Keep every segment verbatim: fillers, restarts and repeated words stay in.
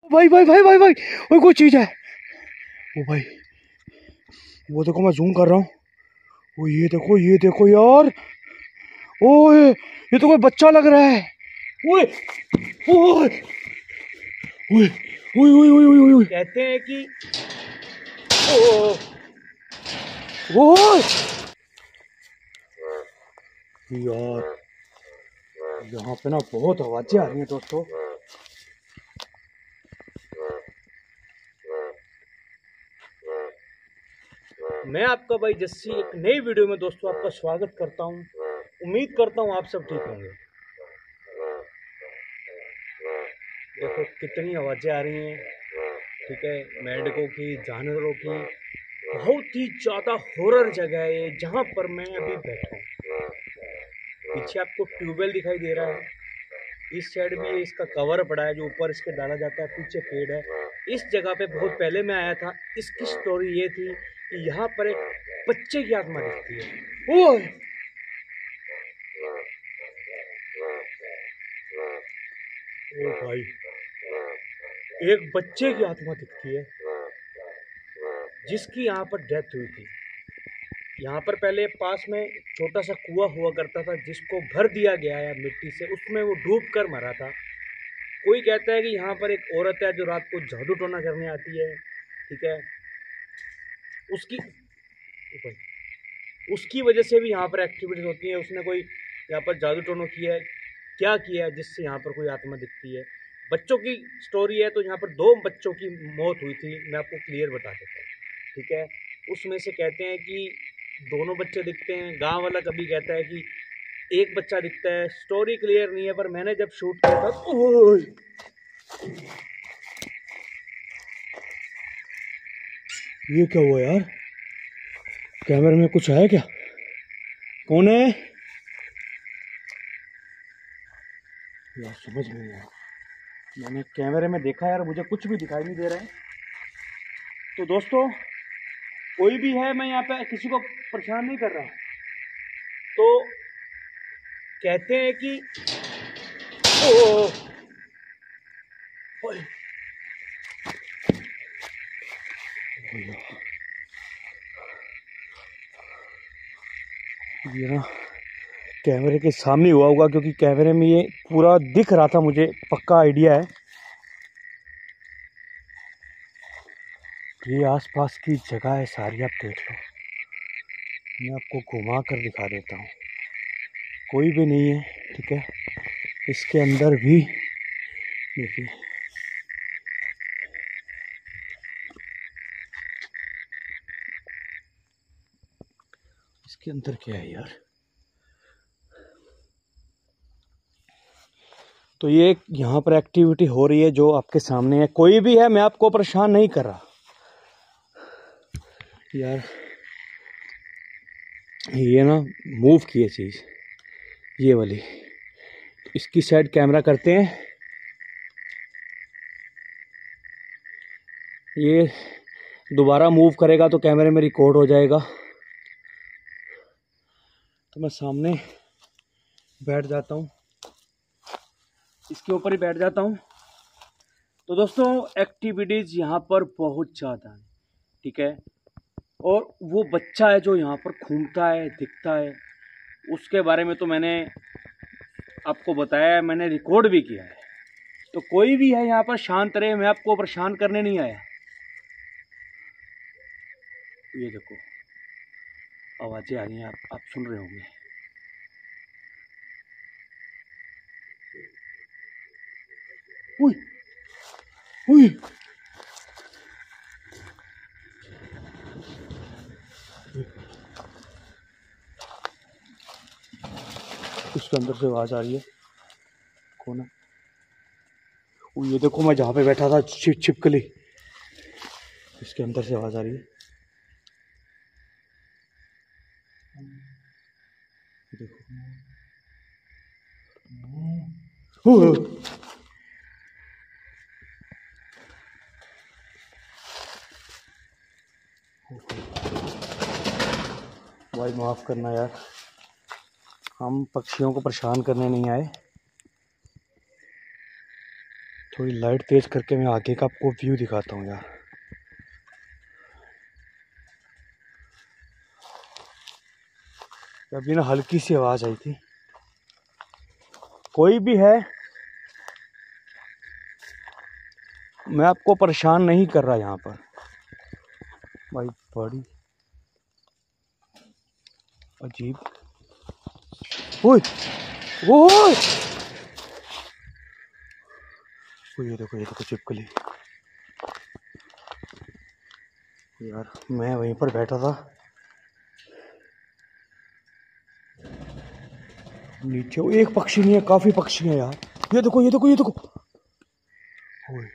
भाई भाई भाई भाई भाई वो कोई चीज है। ओ भाई वो देखो, मैं जूम कर रहा हूँ। वो ये देखो, ये देखो यार। ओए ये तो कोई बच्चा लग रहा है। ओए ओए ओए ओए ओए ओए ओए कहते हैं कि ओ ओए यार, यहाँ पे ना बहुत आवाजें आ रही हैं दोस्तों। मैं आपका भाई जस्सी एक नई वीडियो में दोस्तों आपका स्वागत करता हूं। उम्मीद करता हूं आप सब ठीक होंगे। देखो कितनी आवाज़ें आ रही हैं, ठीक है, मेंढकों की, जानवरों की। बहुत ही ज़्यादा हॉरर जगह है ये जहाँ पर मैं अभी बैठा हूँ। पीछे आपको ट्यूबवेल दिखाई दे रहा है, इस साइड भी इसका कवर पड़ा है जो ऊपर इसके डाला जाता है, पीछे पेड़ है। इस जगह पे बहुत पहले मैं आया था। इसकी स्टोरी ये थी कि यहाँ पर एक बच्चे की आत्मा दिखती है। ओह ओ भाई, एक बच्चे की आत्मा दिखती है जिसकी यहाँ पर डेथ हुई थी। यहाँ पर पहले पास में छोटा सा कुआं हुआ करता था जिसको भर दिया गया है मिट्टी से, उसमें वो डूब कर मरा था। कोई कहता है कि यहाँ पर एक औरत है जो रात को जादू टोना करने आती है, ठीक है, उसकी उसकी वजह से भी यहाँ पर एक्टिविटीज होती है। उसने कोई यहाँ पर जादू टोना किया है, क्या किया है जिससे यहाँ पर कोई आत्मा दिखती है। बच्चों की स्टोरी है तो यहाँ पर दो बच्चों की मौत हुई थी, मैं आपको क्लियर बता देता हूँ, ठीक है। उसमें से कहते हैं कि दोनों बच्चे दिखते हैं, गांव वाला कभी कहता है कि एक बच्चा दिखता है। स्टोरी क्लियर नहीं है, पर मैंने जब शूट किया था ओए ये क्या हुआ यार? कैमरे में कुछ है क्या? कौन है यार? समझ में नहीं आया। मैंने कैमरे में देखा यार, मुझे कुछ भी दिखाई नहीं दे रहा है। तो दोस्तों कोई भी है, मैं यहाँ पे किसी को परेशान नहीं कर रहा। तो कहते हैं कि ओ ओए ये ना कैमरे के सामने हुआ होगा, क्योंकि कैमरे में ये पूरा दिख रहा था, मुझे पक्का आइडिया है। ये आसपास की जगह है सारी, आप देख लो। मैं आपको घुमा कर दिखा देता हूँ। कोई भी नहीं है, ठीक है। इसके अंदर भी देखिए, इसके अंदर क्या है यार? तो ये यहाँ पर एक्टिविटी हो रही है जो आपके सामने है। कोई भी है, मैं आपको परेशान नहीं कर रहा यार। ये ना मूव की है चीज़, ये वाली। इसकी साइड कैमरा करते हैं। ये दोबारा मूव करेगा तो कैमरे में रिकॉर्ड हो जाएगा। तो मैं सामने बैठ जाता हूँ, इसके ऊपर ही बैठ जाता हूँ। तो दोस्तों एक्टिविटीज़ यहाँ पर बहुत ज़्यादा है, ठीक है। और वो बच्चा है जो यहाँ पर घूमता है, दिखता है, उसके बारे में तो मैंने आपको बताया है, मैंने रिकॉर्ड भी किया है। तो कोई भी है यहाँ पर शांत रहे, मैं आपको परेशान करने नहीं आया। ये देखो आवाज़ें आ रही हैं, आप आप सुन रहे होंगे। उई, उई। इसके अंदर से आवाज़ आ रही है। कौन है? ये देखो, मैं जहाँ पे बैठा था छिप छिपकली, इसके अंदर से आवाज़ आ रही है। देखो भाई, माफ़ करना यार, हम पक्षियों को परेशान करने नहीं आए, थोड़ी लाइट तेज करके मैं आगे का आपको व्यू दिखाता हूँ यार। अभी ना हल्की सी आवाज आई थी। कोई भी है, मैं आपको परेशान नहीं कर रहा यहाँ पर भाई। बड़ी अजीब। ओए ओए, ये देखो ये देखो छिपकली यार। मैं वहीं पर बैठा था, नीचे वो एक पक्षी नहीं है, काफी पक्षी हैं यार। ये देखो ये देखो ये देखो। ओए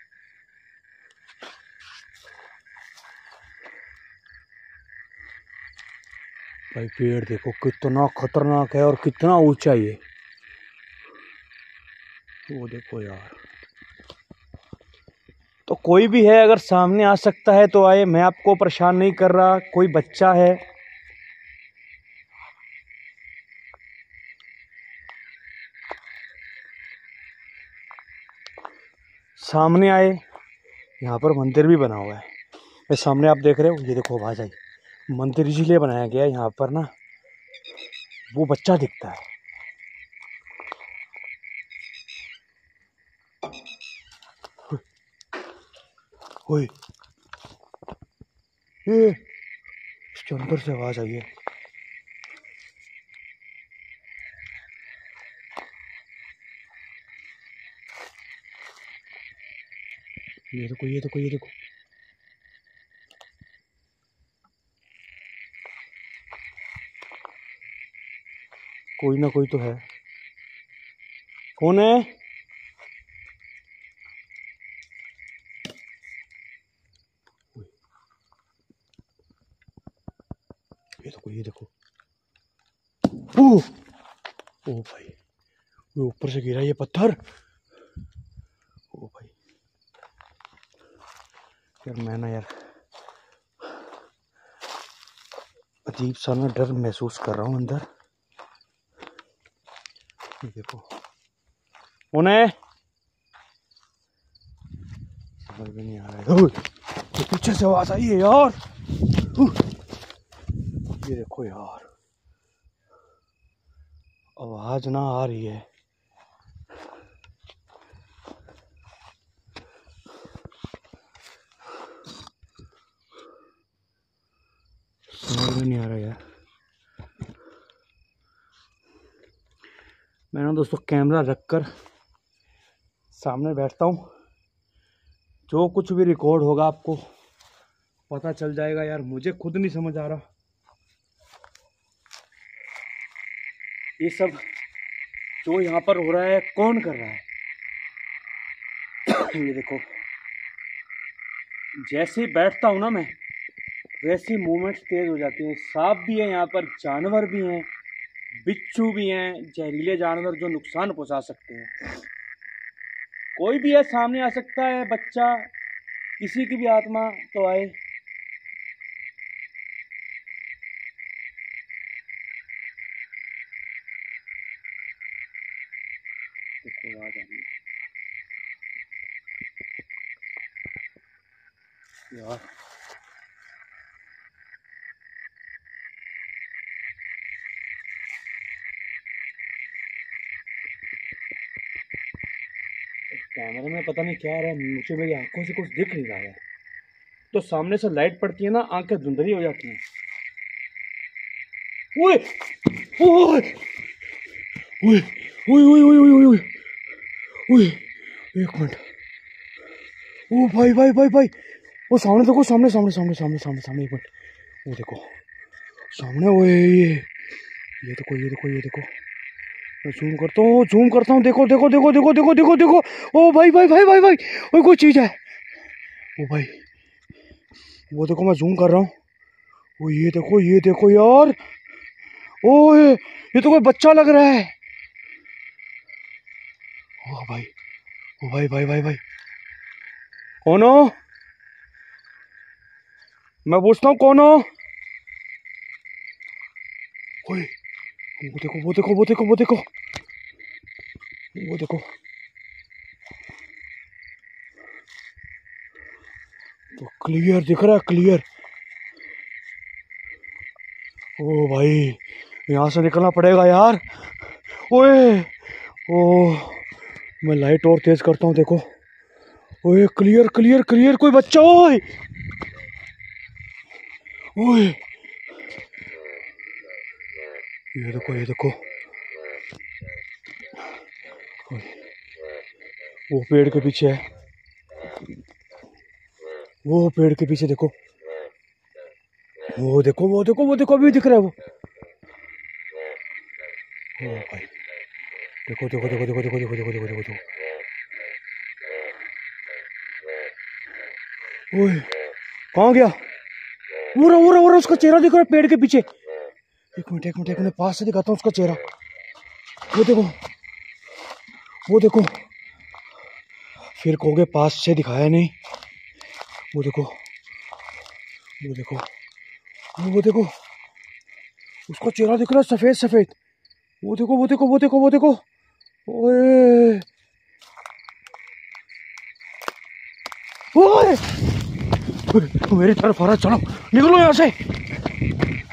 भाई पेड़ देखो कितना खतरनाक है और कितना ऊंचा ये। वो देखो यार। तो कोई भी है अगर सामने आ सकता है तो आए, मैं आपको परेशान नहीं कर रहा। कोई बच्चा है, सामने आए। यहाँ पर मंदिर भी बना हुआ है, ये सामने आप देख रहे हो। ये देखो आवाज आई। मंदिर इसलिए बनाया गया है यहाँ पर ना, वो बच्चा दिखता है। ओए ये इसके अंदर से आवाज आई है। ये देखो ये देखो ये देखो। कोई ना कोई तो है। कौन है? ये देखो ये देखो। ओ ओ भाई, ये ऊपर से गिरा ये पत्थर। ओ भाई यार, मैं ना यार अजीब सा ना डर महसूस कर रहा हूँ अंदर। ये देखो उन्हें समझ में नहीं आ रहा है। तो पीछे से आवाज आई है यार। ये देखो यार, आवाज ना आ रही है। समझ में नहीं आ रहा यार। मैं ना दोस्तों कैमरा रखकर सामने बैठता हूँ, जो कुछ भी रिकॉर्ड होगा आपको पता चल जाएगा यार। मुझे खुद नहीं समझ आ रहा ये सब जो यहाँ पर हो रहा है कौन कर रहा है। ये देखो, जैसे ही बैठता हूँ ना मैं, वैसी मूवमेंट्स तेज हो जाती हैं। सांप भी है यहाँ पर, जानवर भी हैं, बिच्छू भी हैं, जहरीले जानवर जो नुकसान पहुंचा सकते हैं। कोई भी है, सामने आ सकता है, बच्चा, किसी की भी आत्मा तो आए। देखो आवाज आ रही है यार। कैमरे में पता नहीं क्या आ रहा है, मुझे मेरी आंखों से कुछ दिख नहीं रहा है। तो सामने से लाइट पड़ती है ना, आंखें धुंधली हो जाती हैं। ओए ओए ओए ओए ओए ओए ओए ओए ओए, एक मिनट। ओ भाई भाई भाई भाई, वो सामने देखो, सामने सामने सामने सामने सामने सामने एक मिनट। वो देखो सामने, ओए ये ये देखो ये देखो ये देखो। मैं जूम करता हूँ जूम करता हूँ देखो देखो देखो देखो देखो देखो देखो। ओ भाई भाई भाई भाई भाई, वो कोई चीज है। ओ भाई वो देखो, मैं जूम कर रहा हूँ। ओ ये देखो ये देखो यार। ओए ये तो कोई बच्चा लग रहा है। ओ भाई ओ भाई भाई भाई भाई, कौन हो? मैं पूछता हूँ कौन हो? ओए वो देखो वो देखो वो देखो वो देखो वो देखो। तो क्लियर दिख रहा है, क्लियर। ओ भाई यहाँ से निकलना पड़ेगा यार। ओए ओ मैं लाइट और तेज करता हूँ, देखो। ओए क्लियर क्लियर क्लियर, कोई बच्चा। ओए ओए ये देखो, ये देखो, वो पेड़ के पीछे है, वो पेड़ के पीछे देखो, वो देखो, वो देखो, वो देखो, अभी दिख रहा है वो। ओ भाई देखो देखो देखो देखो देखो देखो देखो देखो देखो देखो। ओए कहाँ गया? वो रहा वो रहा वो रहा, उसका चेहरा दिख रहा है पेड़ के पीछे। एक मिनट एक मिनट एक मिनट, पास से दिखाता हूँ उसका चेहरा। वो देखो, वो देखो, फिर कहोगे पास से दिखाया नहीं। वो देखो, वो देखो, वो देखो, उसका चेहरा दिख रहा है सफेद सफेद। वो देखो वो देखो वो देखो वो देखो। ओए ओए मेरी तरफ आ रहा, चलो निकलो यहाँ से।